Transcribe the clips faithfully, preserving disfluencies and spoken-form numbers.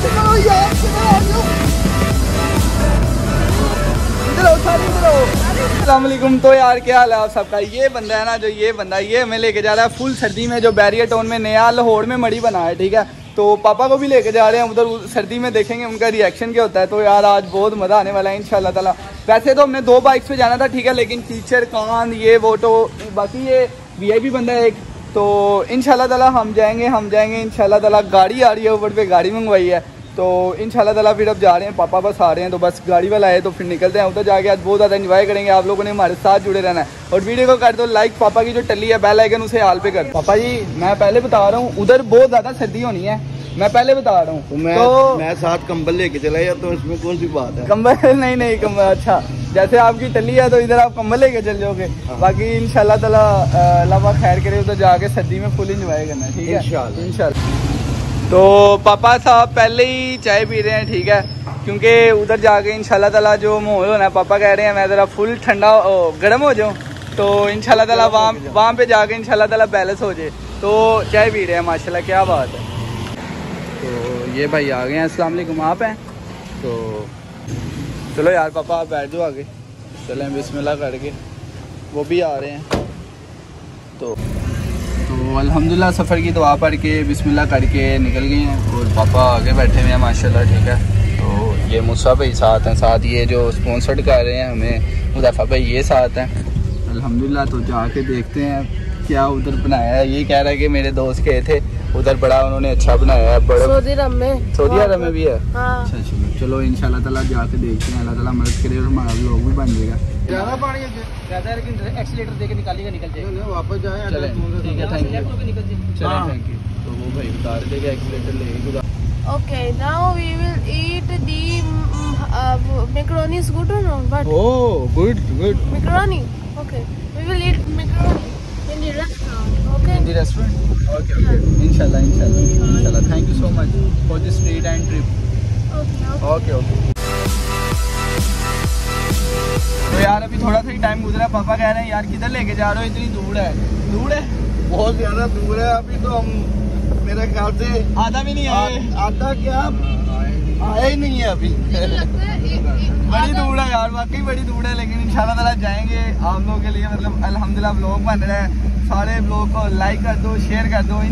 अस्सलामुअलैकुम। तो यार क्या हाल है आप सबका। ये बंदा है ना, जो ये बंदा ये हमें लेके जा रहा है फुल सर्दी में, जो बैरियर टाउन में नया लाहौर में मड़ी बना है, ठीक है। तो पापा को भी लेके जा रहे हैं उधर, सर्दी में देखेंगे उनका रिएक्शन क्या होता है। तो यार आज बहुत मज़ा आने वाला है इंशाल्लाह ताला। वैसे तो हमने दो बाइक्स पे जाना था, ठीक है, लेकिन टीचर कान ये वो तो बाकी ये वीआईपी बंदा है एक, तो इंशाल्लाह ताला हम जाएंगे हम जाएंगे इंशाल्लाह ताला। गाड़ी आ रही है ऊपर पे, गाड़ी मंगवाई है, तो इंशाल्लाह ताला फिर अब जा रहे हैं। पापा बस आ रहे हैं, तो बस गाड़ी वाला आए तो फिर निकलते हैं उधर जाके। आज बहुत ज़्यादा एंजॉय करेंगे, आप लोगों ने हमारे साथ जुड़े रहना है। और वीडियो को कर दो लाइक, पापा की जो टल्ली है बेल आइकन उसे हाल पे कर। पापा जी मैं पहले बता रहा हूँ उधर बहुत ज़्यादा सर्दी होनी है, मैं पहले बता रहा हूँ। तो मैं तो मैं साथ कंबल लेके चला या तो इसमें कौन सी बात है। कंबल नहीं नहीं कंबल, अच्छा जैसे आपकी टल्ली है तो इधर आप कंबल लेके चल जाओगे। हाँ। बाकी इंशाल्लाह ताला अल्लाह खैर करे, उधर जाके सर्दी में फुल इंजॉय करना है, ठीक है इंशाल्लाह इंशाल्लाह। तो पापा साहब पहले ही चाय पी रहे हैं, ठीक है, क्योंकि उधर जाके इंशाल्लाह ताला जो माहौल होना है, पापा कह रहे हैं मैं ज़रा फुल ठंडा गर्म हो जाऊँ, तो इंशाल्लाह ताला वहाँ वहाँ पे जाके इंशाल्लाह ताला बैलेंस हो जाए। तो चाय पी रहे हैं माशाल्लाह, क्या बात है। तो ये भाई आ गए हैं, अस्सलाम वालेकुम, आप हैं। तो चलो यार पापा आप बैठ जाओ आगे, चलें बिस्मिल्लाह करके, वो भी आ रहे हैं। तो तो अल्हम्दुलिल्लाह सफ़र की दुआ पढ़ के बिस्मिल्लाह करके निकल गए हैं और पापा आगे बैठे हुए हैं माशाल्लाह, ठीक है। तो ये मुसा भाई साथ हैं, साथ ये जो स्पॉन्सर्ड कर रहे हैं हमें मुज़फ़्फ़र भाई ये साथ हैं अल्हम्दुलिल्लाह। तो जाके देखते हैं क्या उधर बनाया है। ये कह रहा है कि मेरे दोस्त गए थे उधर, बड़ा उन्होंने अच्छा बनाया है, बड़े सऊदी अरब में सऊदी अरब में भी है। हाँ। अच्छा चलो चलो इंशाल्लाह ताला जाके देखते हैं, अल्लाह ताला मदद करे और हमारा लोग भी बन जाएगा। ज़्यादा पानी ज़्यादा है लेकिन एक्सीलेटर देके निकालेगा, निकल जाएगा वापस जाए। चले ठीक है, थैंक यू, चले थैंक यू। तो वो भाई बता रहे थे कि एक्सीलेटर लेके। Okay, now we will eat the uh, macaroni is good or no? But oh, good, good. Macaroni. Okay, we will eat macaroni in the restaurant. Okay. In the restaurant. Okay, okay. Inshallah, inshallah, inshallah. Thank you so much for this treat and trip. Okay. Okay, okay. तो यार अभी थोड़ा सा ही time गुजरा, पापा कह रहे हैं यार किधर लेके जा रहे हो, इतनी दूर है। दूर है, बहुत ज्यादा दूर है। अभी तो हम मेरे ख्याल से आधा भी नहीं आए। आधा क्या आया ही नहीं है अभी। बड़ी दूर है यार, वाकई बड़ी दूर है, लेकिन इंशाल्लाह ताला जाएंगे आप लोगों के लिए। मतलब अल्हम्दुलिल्लाह ब्लॉग बन रहा है, सारे ब्लॉग को लाइक कर दो, शेयर कर दो।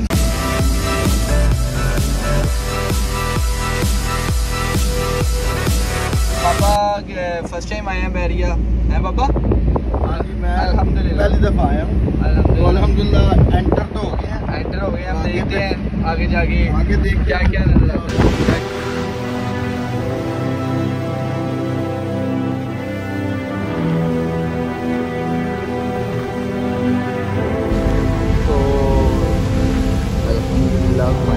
पापा फर्स्ट टाइम आए हैं बैरिया, है पापा? मैं अल्हम्दुलिल्लाह पहली दफा आया हूँ। अल्हम्दुलिल्लाह एंटर तो हो गया है, एंटर हो गए। हम देखते हैं आगे जाके आगे देख क्या क्या नजर आता है। तो अल्हम्दुलिल्लाह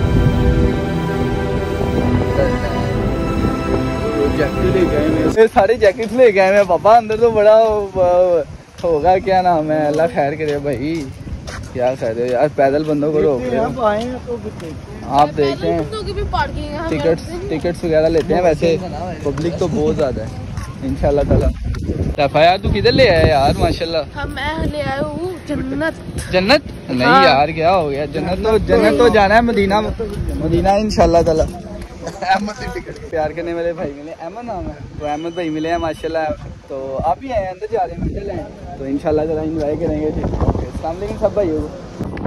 जैकेट ले गए, सारे जैकेट्स ले गए हैं पापा। अंदर तो बड़ा होगा, क्या नाम है, अल्लाह खैर करे भाई, क्या कह रहे हो यार, पैदल बंदों को रोक रहे हो आप। देखते हैं टिकट्स टिकट्स वगैरह लेते हैं। वैसे पब्लिक तो बहुत ज़्यादा है इंशाल्लाह ताला। तफा यार तू किधर ले आया यार माशाल्लाह। मैं ले आया हूँ जन्नत। जन्नत नहीं हाँ। यार क्या हो गया, जन्नत तो जन्नत तो जाना है, मदीना मदीना इंशाल्लाह ताला। अहमद से टिकट प्यार करने वाले भाई मिले, अहमद नाम है, तो अहमद भाई मिले हैं माशाल्लाह। तो आप ही आए अंदर जा रहे हैं, चले हैं तो इंशाल्लाह ताला एंजॉय करेंगे। अस्सलाम वालेकुम सब भाइयों को,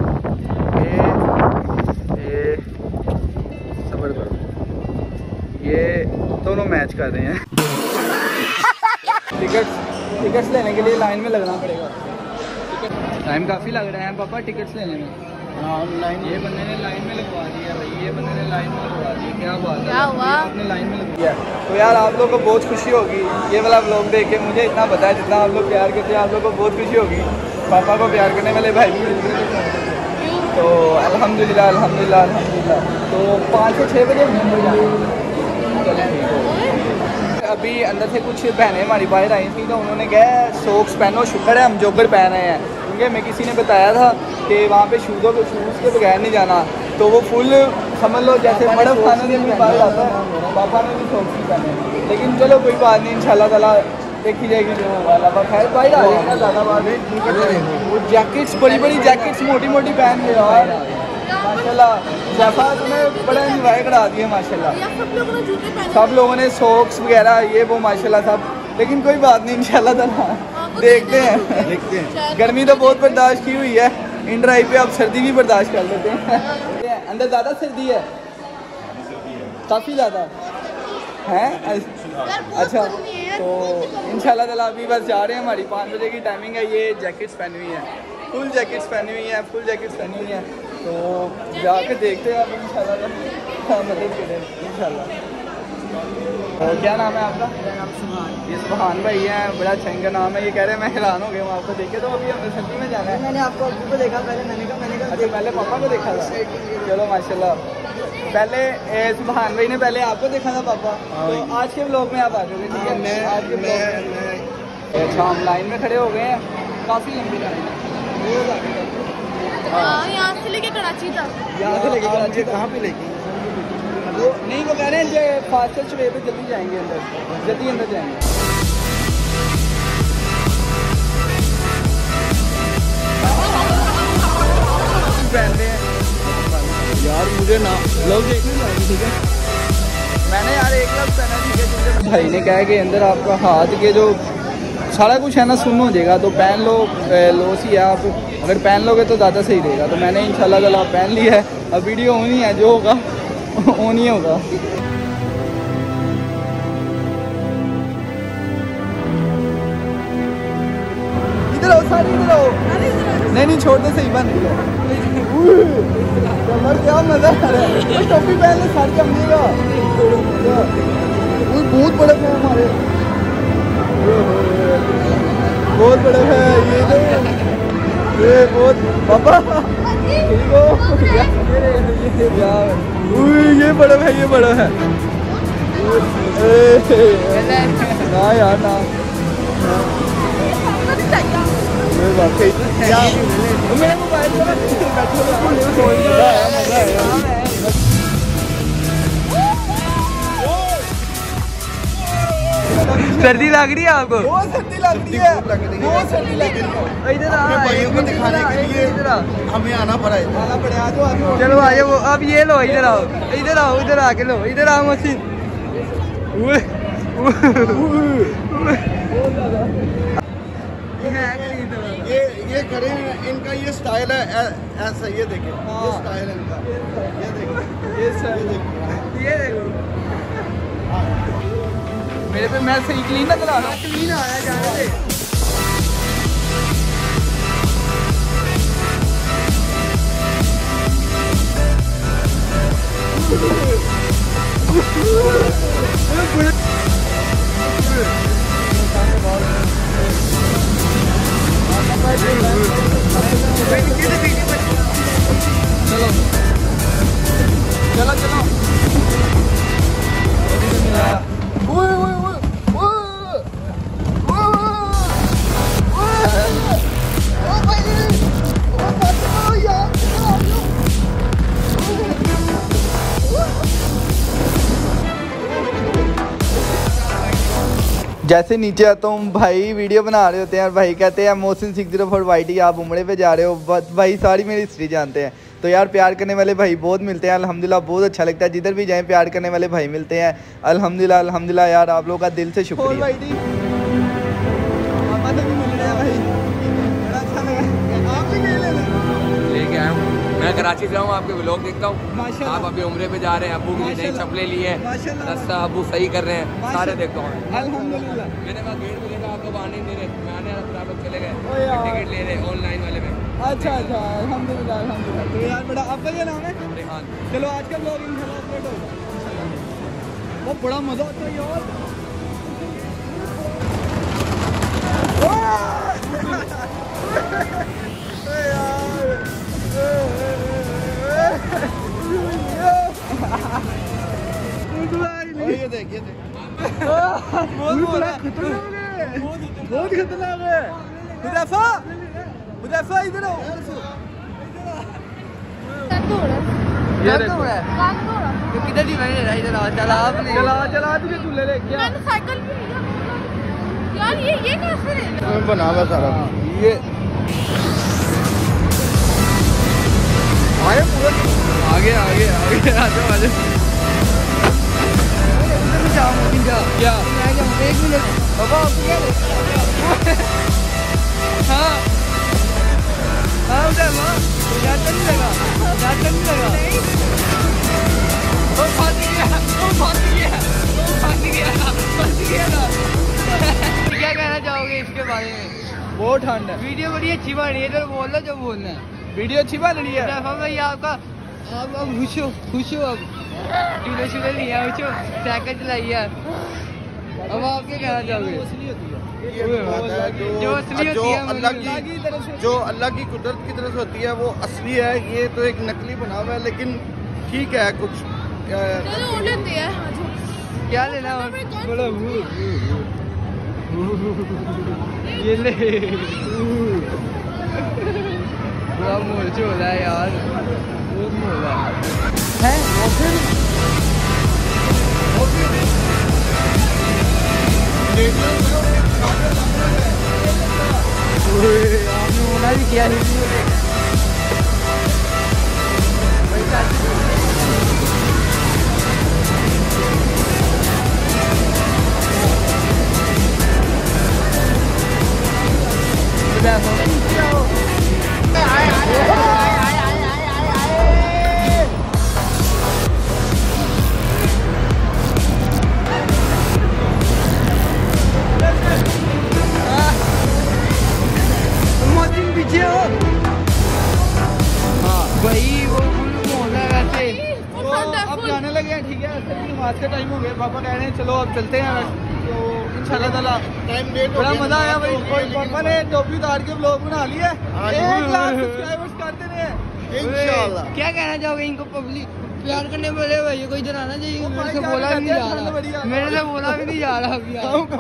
ये सबर करो, ये दोनों मैच कर रहे हैं। टिकट्स टिकट्स लेने के लिए लाइन में लगना पड़ेगा, टाइम काफ़ी लग रहा है पापा टिकट्स लेने में। हाँ लाइन, ये बंदे ने लाइन में लगवा दिया भाई, ये बंदे ने लाइन में लगवा दिया, क्या बात है, क्या हुआ आपने लाइन में लग दिया। तो यार आप लोगों को बहुत खुशी होगी ये वाला व्लॉग देख के, मुझे इतना पता है जितना आप लोग प्यार करते हैं, आप लोगों को बहुत खुशी होगी। पापा को प्यार करने वाले भाई भी मिलते हैं, तो अल्हम्दुलिल्लाह अल्हम्दुलिल्लाह अल्हम्दुलिल्लाह। तो पाँच से छः बजे अभी अंदर से कुछ बहनें हमारी बाहर आई थी, तो उन्होंने कहा सॉक्स पहनो, शुक्र है हम जोकर पहन रहे हैं, क्योंकि मैं किसी ने बताया था कि वहाँ पे शूज़ों के शूज़ के बगैर नहीं जाना। तो वो फुल समझ लो जैसे मर्द खाने के लिए बाहर जाता है, पापा ने भी सॉक्स ही पहने। लेकिन चलो कोई बात नहीं, इंशाल्लाह ताला देखी जाएगी जो वाला। खैर बाहर आ जाएगा ज़्यादा बात नहीं। वो जैकेट्स बड़ी बड़ी जैकेट्स मोटी मोटी पहन के यार, माशाल्लाह जैसा तुम्हें बड़ा एंजॉय करा दिया माशाल्लाह। सब लोगों ने जूते पहने, सब लोगों ने सॉक्स वगैरह ये वो माशाल्लाह सब, लेकिन कोई बात नहीं इंशाल्लाह ताला देखते हैं देखते हैं। गर्मी तो बहुत बर्दाश्त की हुई है, इन ड्राइव पे आप सर्दी भी बर्दाश्त कर लेते हैं। अंदर ज़्यादा सर्दी है, काफ़ी ज़्यादा है। अच्छा तो इंशाल्लाह ताला अभी बस जा रहे हैं, हमारी पाँच बजे की टाइमिंग है। ये जैकेट्स पहनी हुई है, फुल जैकेट्स पहनी हुई है, फुल जैकेट्स पहनी हुई है। तो जाके देखते हैं अब इंशाल्लाह मदद करें इंशाल्लाह। तो क्या नाम है आपका? ये सुभान भाई है, बड़ा अच्छा इनका नाम है। ये कह रहे हैं मैं हैरान हो गया हूँ आपको देखे। तो अभी हमें सर्दी में जाना है। मैंने आपको अब्बू को देखा पहले, मैंने कहा मैंने कहा अच्छा पहले पापा को देखा था। चलो माशाल्लाह, पहले सुभान भाई ने पहले आपको देखा था पापा। तो आज के ब्लॉग में आप आ जाओगे ठीक है? मैं आज के ब्लॉग में अच्छा हम लाइन में खड़े हो गए हैं, काफ़ी लंबी लाइन है। हाँ यहाँ से लेके कराची तक, यहाँ से लेके कराची कहाँ पे लेके वो नहीं, वो कह रहे हैं जो फास्टेस्ट वे पे जल्दी जाएंगे, अंदर जल्दी अंदर जाएंगे। पहनते हैं यार, मुझे ना लोग देखने चाहिए ठीक है। मैंने यार एक लफ्ज़ पहना ठीक है, भाई ने कहा कि अंदर आपका हाथ के जो सारा कुछ है ना सुन हो जाएगा, तो पहन लो। लॉस ही है, आप अगर पहन लोगे तो ज़्यादा सही रहेगा। तो मैंने इंशाल्लाह ताला पहन लिया है। अब वीडियो होनी है, जो होगा वो नहीं होगा। इधर आओ सारी, इधर आओ। नहीं नहीं छोड़ दो, सही बन गया। क्या मजा आ रहा है, टोपी पहन ले सर जमेगा। बहुत बड़ा है हमारे, बहुत बड़ा है ये तो, ये बहुत पापा ठीक हो यार। ये बड़ा है, ये बड़ा है ना यार ना, वाकई मेरा मोबाइल सर्दी लग रही है आपको? बहुत सर्दी लग रही है, बहुत सर्दी लग रही है। इधर भाइयों को दिखाने के लिए हमें आना पड़ा है, आना पड़ा है। तो चलो आ जाओ, अब ये लो, इधर आओ, इधर आओ, इधर आके लो, इधर आओ मसीन। ये ये करें, इनका ये स्टाइल है ऐसा, ये देखें ये स्टाइल है इनका, ये देखो ये स्टाइल देखो, ये देखो मेरे पे। मैं सही क्लीन ना चला रहा, क्लीन आया जाने से। चलो चलो चलो जैसे नीचे आता हूँ भाई वीडियो बना रहे होते हैं और भाई कहते हैं Mohsin six zero four Y T आप उम्रे पे जा रहे हो। भाई सारी मेरी हिस्ट्री जानते हैं। तो यार प्यार करने वाले भाई बहुत मिलते हैं अल्हम्दुलिल्लाह, बहुत अच्छा लगता है। जिधर भी जाएं प्यार करने वाले भाई मिलते हैं अल्हम्दुलिल्लाह अल्हम्दुलिल्लाह। यार आप लोगों का दिल से शुक्रिया। लेके आया हूँ, मैं कराची से हूँ, आपके व्लॉग देखता हूँ। आप अभी उम्रे पे जा रहे हैं, अबू की नई चप्पलें ली है, रास्ता अबू सही कर रहे हैं, सारे देखता हूँ अल्हम्दुलिल्लाह। मैंने कहा गेट पे देखा आप लोग आने नहीं रहे, मैं आने रहा, आप लोग चले गए, टिकट ले रहे ऑनलाइन वाले में। अच्छा अच्छा अल्हम्दुलिल्लाह अल्हम्दुलिल्लाह। तो यार बड़ा, आपका क्या नाम है? रेहान। चलो आज का ब्लॉग इंशाल्लाह अपलोड होगा, वो बड़ा मजा आता है यार। ये देख ये देख बहुत खतरनाक है, बहुत खतरनाक है। हुदैफा हुदैफा इधर आओ। ये देखो तो किधर ही मैंने रहा, इधर आ, चला आपने, चला चला तुझे झूले ले गया। मैंने साइकिल भी लिया यार, ये ये कैसे बना हुआ सारा ये आए पूरा आगे आगे आगे आ जाओ आ जाओ। क्या एक मिनट बाबा हाँ हाँ उधर माँ ज़्यादा नहीं लगा ज़्यादा नहीं लगा वो फंस गया वो फंस गया वो फंस गया फंस गया ना। क्या कहना चाहोगे इसके बारे में? बहुत ठंड है। वीडियो बड़ी अच्छी बन रही है तो बोल लो जो बोलना है। वीडियो अच्छी बन रही है भाई आपका। आप अब खुश हो खुश हो अब चूल्हे शूल्हे नहीं है खुश हो साइकिल चलाई है। अब आप क्या कहना चाहोगे? जो जो अल्लाह की जो अल्लाह की कुदरत की तरफ से होती है वो असली है। ये तो एक नकली बना हुआ है लेकिन ठीक है कुछ क्या लेना बड़ा ये ले बड़ा मोर्च हो रहा है यार बहुत मोल है आपने होना भी किया नहीं। पीछे हो हाँ भाई वो अब जाने लगे हैं ठीक है। नमाज का टाइम हो गया पापा कह रहे हैं चलो अब चलते हैं तो इंशाल्लाह ताला टाइम लेट बड़ा मजा आया भाई। पापा ने टोपी उतार के ब्लॉग बना लिया एक लाख सब्सक्राइबर्स करते रहे इंशाल्लाह। क्या कहना चाहोगे इनको? पब्लिक प्यार करने वाले भाई कोई डराना चाहिए। मेरे से बोला भी नहीं जा रहा मेरे से बोला भी नहीं जा रहा।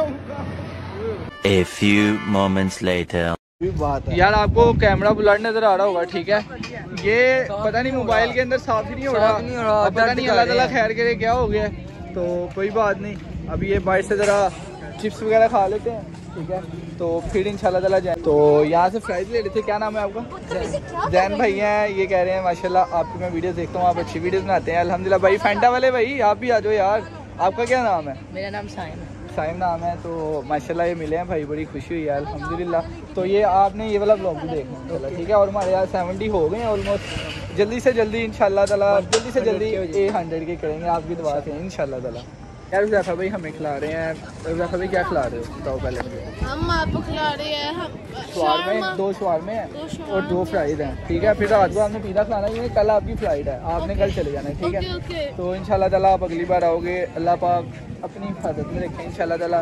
A few moments later. बात है यार आपको कैमरा ब्लर नजर आ रहा होगा ठीक है। ये पता नहीं मोबाइल के अंदर साफ ही नहीं हो रहा पता नहीं अल्लाह ताला खैर करे क्या हो गया तो कोई बात नहीं। अभी ये बाइट से ज़रा चिप्स वगैरह खा लेते हैं ठीक है तो फिर इंशाल्लाह ताला जाए। तो यहाँ से फ्राइज ले लेते। क्या नाम है आपका? जैन भाई हैं। ये कह रहे हैं माशाल्लाह आपकी मैं वीडियो देखता हूँ आप अच्छी वीडियोस बनाते हैं अल्हम्दुलिल्लाह। भाई फैंटा वाले भाई आप भी आ जाओ यार। आपका क्या नाम है? मेरा नाम साइम साइम नाम है। तो माशाल्लाह ये मिले हैं भाई बड़ी खुशी हुई है अल्हम्दुलिल्लाह। तो ये आपने ये वाला ब्लॉग भी देखना चला ठीक है। और हमारे यहाँ सेवेंटी हो गए हैं ऑलमोस्ट। जल्दी से जल्दी इंशाल्लाह ताला जल्दी से जल्दी ए हंड्रेड के करेंगे आपकी दुआ से इंशाल्लाह ताला। यार हुज़ैफ़ा भाई हमें खिला रहे हैं। हुज़ैफ़ा भाई क्या खिला रहे हो बताओ पहले मुझे? हम आपको खिला रहे हैं हम शवारमा में दो शवारमा हैं और दो फ्राइड हैं ठीक है। फिर रात को आपने पिज़्ज़ा खाना है कल आपकी फ्लाइट है आपने कल चले जाना है ठीक है। तो इंशाल्लाह ताला आप अगली बार आओगे अल्लाह पाक अपनी हिफाजत में रखें इंशाल्लाह ताला।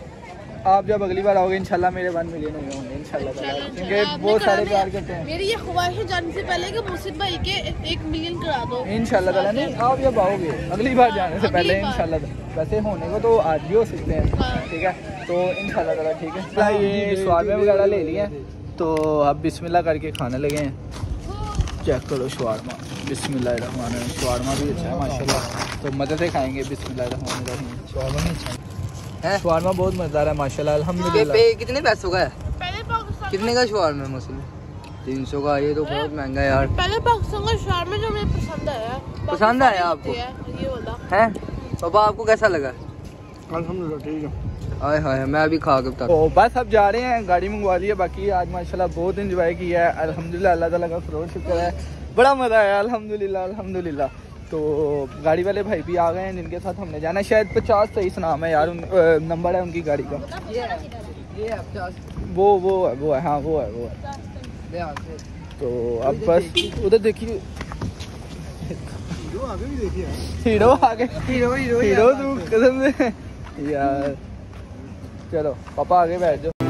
आप जब अगली बार आओगे इंशाल्लाह मेरे वन मिलियन हुए होंगे इंशाल्लाह ताला क्योंकि बहुत सारे प्यार करते हैं। मेरी ये ख्वाहिश है जाने से पहले कि मुर्शिद भाई के एक मिलियन करा दो इंशाल्लाह ताला। नहीं आप जब आओगे अगली बार जाने से पहले इंशाल्लाह वैसे होने को तो आज भी हो सकते हैं ठीक है। तो इंशाल्लाह ताला ठीक है। ये शवारमा वगैरह ले लिए हैं तो अब बिस्मिल्लाह करके खाने लगे हैं। चेक करो शवारमा बिस्मिल्लाहिर्रहमानिर्रहीम। शवारमा भी अच्छा है माशाल्लाह तो मज़े से खाएंगे बिस्मिल्लाहिर्रहमानिर्रहीम। शवारमा भी अच्छा है शवारमा बहुत मज़ेदार है माशाल्लाह अल्हम्दुलिल्लाह। कितने पैसों का है? कितने का शवारमा है मुस्लिम? तीन सौ का। ये तो बहुत महंगा है यार। पहले पाकिस्तान का शवारमा जो मुझे पसंद आया पसंद आया आपको ये वाला है? पापा आपको कैसा लगा? अल्हम्दुलिल्लाह ठीक है। हाय हाय मैं अभी खा के बता। तो बस अब जा रहे हैं गाड़ी मंगवा ली है। बाकी आज माशाल्लाह बहुत इंजॉय किया है अल्हम्दुलिल्लाह। अल्लाह ताला का करोड़ शुक्र है बड़ा मज़ा आया अल्हम्दुलिल्लाह अल्हम्दुलिल्लाह। तो गाड़ी वाले भाई भी आ गए हैं जिनके साथ हमने जाना है। शायद पचास तेईस नाम है यार उन, नंबर है उनकी गाड़ी का। ये ये वो वो है वो है हाँ वो है वो है। तो अब बस उधर देखिए हीरो आ गए हीरो हीरो हीरो तू कसम से यार। चलो पापा आगे बैठ जाओ।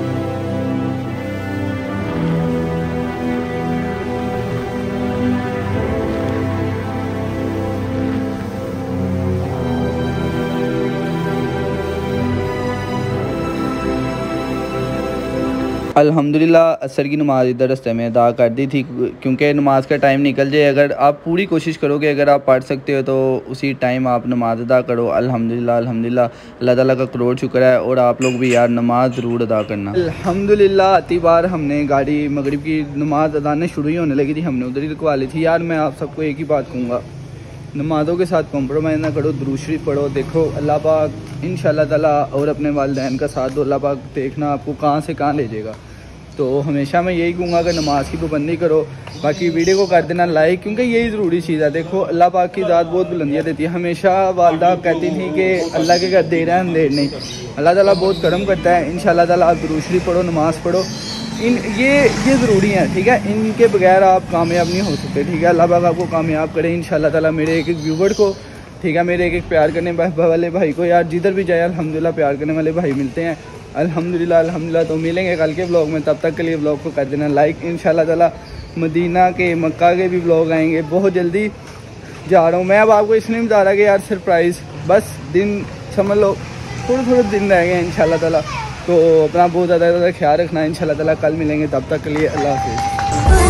अल्हम्दुलिल्लाह असर की नमाज़ इधर रास्ते में अदा कर दी थी क्योंकि नमाज का टाइम निकल जाए। अगर आप पूरी कोशिश करोगे अगर आप पढ़ सकते हो तो उसी टाइम आप नमाज अदा करो। अल्हम्दुलिल्लाह अल्हम्दुलिल्लाह अल्लाह ताला का करोड़ शुक्र है। और आप लोग भी यार नमाज ज़रूर अदा करना। अल्हम्दुलिल्लाह आती बार हमने गाड़ी मगरिब की नमाज अदाने शुरू ही होने लगी थी हमने उधर ही रुकवा ली थी। यार मैं आप सबको एक ही बात कहूँगा नमाज़ों के साथ कॉम्प्रोमाइज़ ना करो, दुरूद शरीफ पढ़ो। देखो अल्लाह पाक इंशाल्लाह ताला और अपने वालिदैन का साथ दो, अल्लाह पाक देखना आपको कहाँ से कहाँ ले जाएगा। तो हमेशा मैं यही कहूँगा कि नमाज़ की पाबंदी करो। बाकी वीडियो को कर देना लाइक, क्योंकि यही ज़रूरी चीज़ है। देखो अल्लाह पाक की ज़ात बहुत बुलंदियाँ देती है। हमेशा वालदा कहती थी कि अल्लाह के घर देर है अंधेर नहीं, अल्लाह ताला बहुत करम करता है। इंशाल्लाह ताला आप दुरूद शरीफ पढ़ो, नमाज़ पढ़ो, इन ये ये ज़रूरी है, ठीक है। इनके बगैर आप कामयाब नहीं हो सकते, ठीक है। अल्लाह पाक आपको कामयाब करे इंशाल्लाह ताला। मेरे एक एक व्यूवर को, ठीक है, मेरे एक एक प्यार करने वाले भाई को, यार जिधर भी जाए अल्हम्दुलिल्लाह प्यार करने वाले भाई मिलते हैं, अल्हम्दुलिल्लाह अल्हम्दुलिल्लाह। तो मिलेंगे कल के ब्लॉग में, तब तक के लिए ब्लॉग को कर देना लाइक। इंशाल्लाह ताला मदीना के, मक्का के भी ब्लॉग आएंगे, बहुत जल्दी जा रहा हूँ मैं। अब आपको इसलिए बता रहा कि यार सरप्राइज़, बस दिन समझ लो, थोड़े थोड़े दिन रह गए इंशाल्लाह ताला। तो अपना बहुत ज़्यादा ज़्यादा ख्याल रखना। इंशाल्लाह ताला कल मिलेंगे, तब तक के लिए अल्लाह हाफ़िज़।